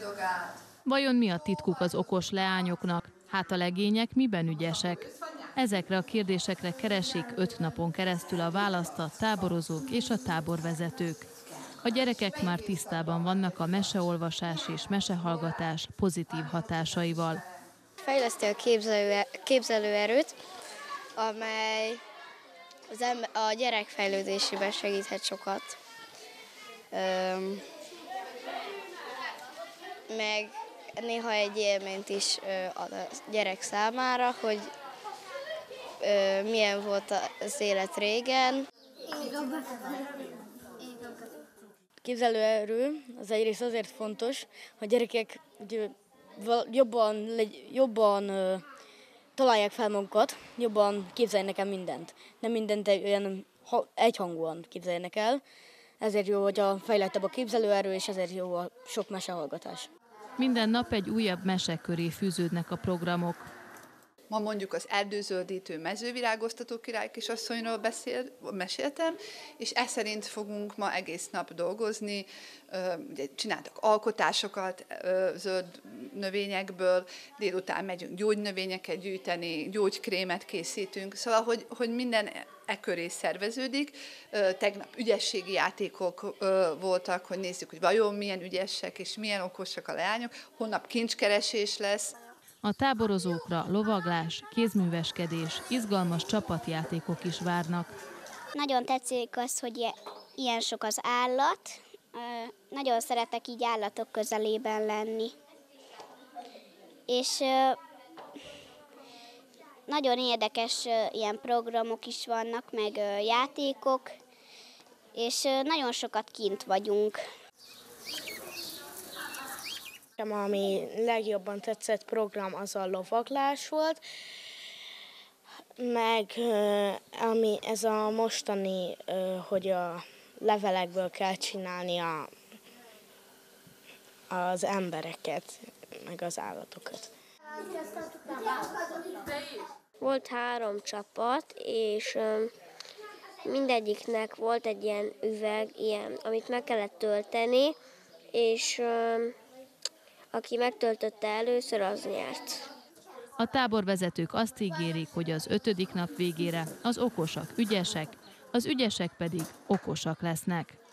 Vajon mi a titkuk az okos leányoknak? Hát a legények miben ügyesek? Ezekre a kérdésekre keresik 5 napon keresztül a választ a táborozók és a táborvezetők. A gyerekek már tisztában vannak a meseolvasás és mesehallgatás pozitív hatásaival. Fejleszti a képzelőerőt, amely a gyerek fejlődésében segíthet sokat. Meg néha egy élményt is ad a gyerek számára, hogy milyen volt az élet régen. Képzelőerő az egyrészt azért fontos, hogy gyerekek jobban találják fel magukat, jobban képzeljenek el mindent. Nem mindent olyan egyhangúan képzeljenek el, ezért jó, hogy a fejlettebb a képzelőerő, és ezért jó a sok mesehallgatás. Minden nap egy újabb mese köré fűződnek a programok. Ma mondjuk az erdőzöldítő mezővirágoztató király kisasszonyról meséltem, és ez szerint fogunk ma egész nap dolgozni. Ugye csináltak alkotásokat zöld növényekből, délután megyünk gyógynövényeket gyűjteni, gyógykrémet készítünk, szóval, hogy minden köré szerveződik. Tegnap ügyességi játékok voltak, hogy nézzük, hogy vajon milyen ügyesek és milyen okosak a leányok. Holnap kincskeresés lesz. A táborozókra lovaglás, kézműveskedés, izgalmas csapatjátékok is várnak. Nagyon tetszik az, hogy ilyen sok az állat. Nagyon szeretek így állatok közelében lenni. És nagyon érdekes ilyen programok is vannak, meg játékok, és nagyon sokat kint vagyunk. Ami legjobban tetszett program az a lovaglás volt, meg ami ez a mostani, hogy a levelekből kell csinálni az embereket, meg az állatokat. Volt 3 csapat, és mindegyiknek volt egy ilyen üveg, amit meg kellett tölteni, és aki megtöltötte először, az nyert. A táborvezetők azt ígérik, hogy az 5. nap végére az okosak ügyesek, az ügyesek pedig okosak lesznek.